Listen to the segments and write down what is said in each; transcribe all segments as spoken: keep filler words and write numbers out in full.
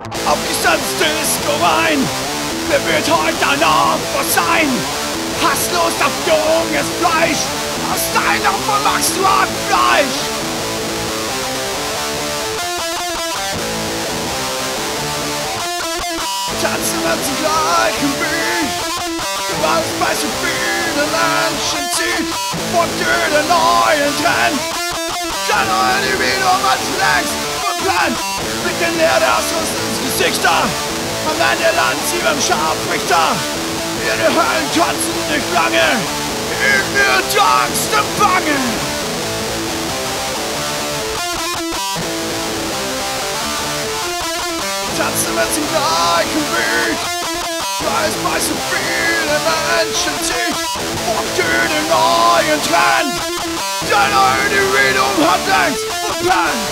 Auf Distanz Disco rein. Wer wird heute dein Opfer sein? Hasslos auf junges Fleisch. Aus deinem Opfer machst du Hackfleisch. Tanzen wir zum gleichen Beat. Was bei so vielen Menschen zieht. Folgt dir den neuen Trend. Dein neuer Individuum als längst verplant. Blick den Leerdassers ins Gesichter. Am Ende landen sie beim Scharfrichter. Ihre Höllen tanzen nicht lange. In mir Angst und Bange. Tanzen wir zum gleichen Beat. Weil es bei so vielen Menschen zieht. Folgt dir den neuen Trend. Dein neuer Individuum hat längst verpennt.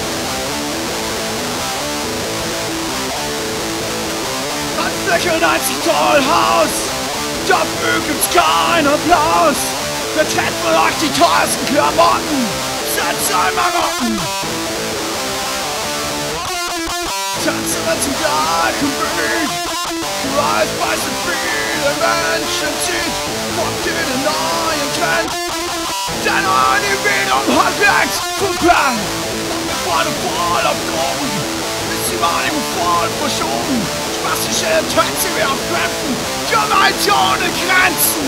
Lächeln einzig Tollhaus, dafür gibt's keinen Applaus. Wir treffen euch die teuersten Klamotten, setzt einmal Rocken. Tanzen wir zum gleichen Beat, weil es bei so vielen Menschen zieht. Folgt dir den neuen Trend, dein neuer Individuum hat längst verpennt. Wir fahren voll auf Drogen, bis sie mal im Voll verschoben. Spastische Tänze wie auf Krämpfen, Gewalt ohne Grenzen.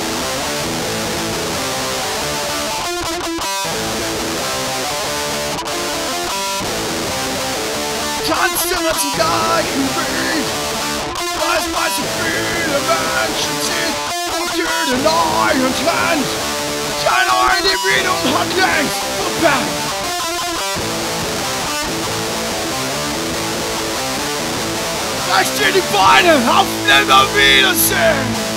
Tanzt immer zum gleichen Beat, weil es bei so viele Menschen zieht. Folgt dir den neuen Trend, dein neues Individuum hat längst verpennt. Reicht dir die Beine, auf Nimmerwiedersehen!